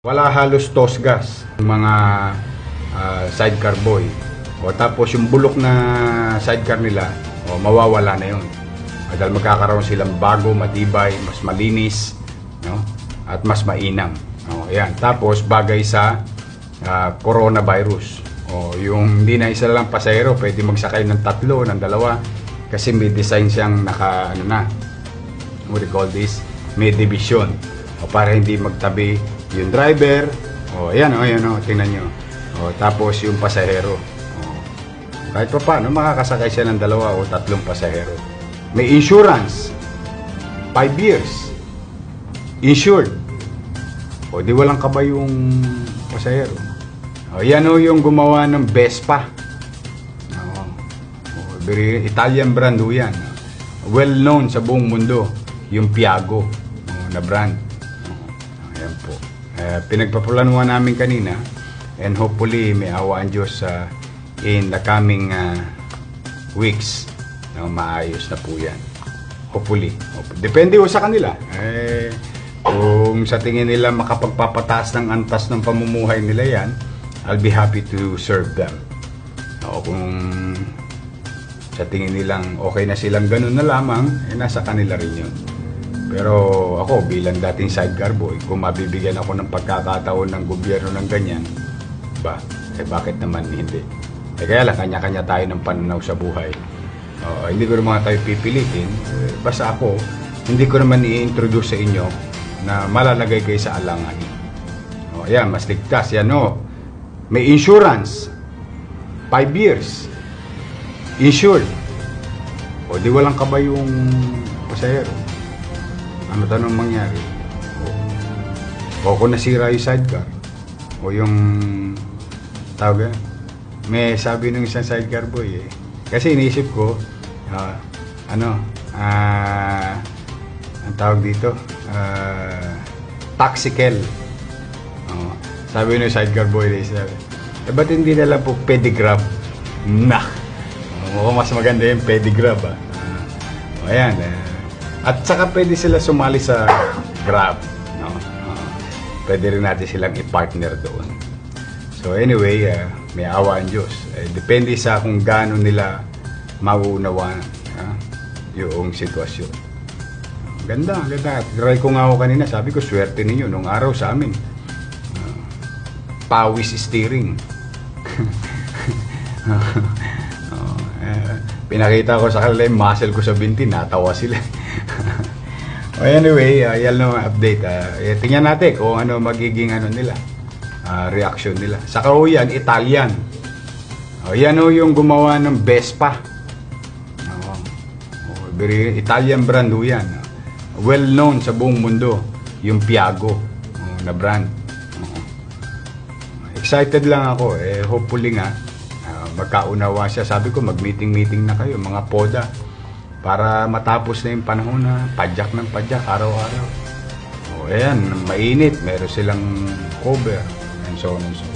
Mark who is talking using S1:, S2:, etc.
S1: Wala halos tosgas yung mga sidecar boy. O tapos yung bulok na sidecar nila, mawawala na yun. Dahil magkakaroon silang bago, matibay, mas malinis, no? At mas mainam. Ayan. Tapos bagay sa coronavirus. Yung hindi na isa lang pasahero, pwede magsakay ng tatlo, ng dalawa. Kasi may design siyang what do you call this? May division. Para hindi magtabi yung driver. Ayan, tingnan nyo. Tapos yung pasahero. Kahit pa paano, makakasakay siya ng dalawa o tatlong pasahero. May insurance. 5 years. Insured. Di walang kaba yung pasahero. Yan yung gumawa ng Vespa. Italian brand yan. Well known sa buong mundo. Yung Piaggio na brand. Ayan po. Pinagpaplanuhan namin kanina. And hopefully may awa ang Diyos in the coming weeks. Maayos na po yan. Hopefully. Depende sa kanila. Kung sa tingin nila makapagpapataas ng antas ng pamumuhay nila yan, I'll be happy to serve them. Kung sa tingin nilang okay na silang ganun na lamang, nasa kanila rin yun. Pero ako bilang dating sidecar boy, kung mabibigyan ako ng pagkakataon ng gobyerno ng ganyan, bakit naman hindi? Kaya lang, kanya-kanya tayo ng pananaw sa buhay. Hindi ko naman tayo pipilitin. Basta ako, hindi ko naman i-introduce sa inyo na malalagay kayo sa alanganin. Ayan, mas ligtas. Yan may insurance. 5 years. Insured. Di walang kaba yung pasahero. Ano tanong mangyari? Kung nasira yung sidecar. Yung tawag yan. May sabi ng isang sidecar boy Kasi iniisip ko, ang tawag dito, taxikel. Sabi ng sidecar boy, ba't hindi na lang po pedigrab? Mas maganda yung pedigrab. Ayan. At saka pwede sila sumali sa Grab. Pwede rin natin silang i-partner doon. So anyway, may awa ang Diyos. Depende sa kung gaano nila mauunawa yung sitwasyon. Ganda. Try ko nga ako kanina. Sabi ko, swerte ninyo nung araw sa amin. Pawis steering. Pinakita ko sa kanila yung muscle ko sa binti. Natawa sila. Anyway, yan lang ang update. Tingnan natin kung ano magiging nila. Reaction nila. Saka yan, Italian. Yan yung gumawa ng Vespa. Italian brand yan. Well known sa buong mundo. Yung Piaggio na brand. Excited lang ako. Hopefully nga, magkaunawa siya. Sabi ko, mag-meeting na kayo, mga poda. Para matapos na yung panahon na padyak ng padyak, araw-araw. Ayan, mainit. Meron silang cover. And so on and so on.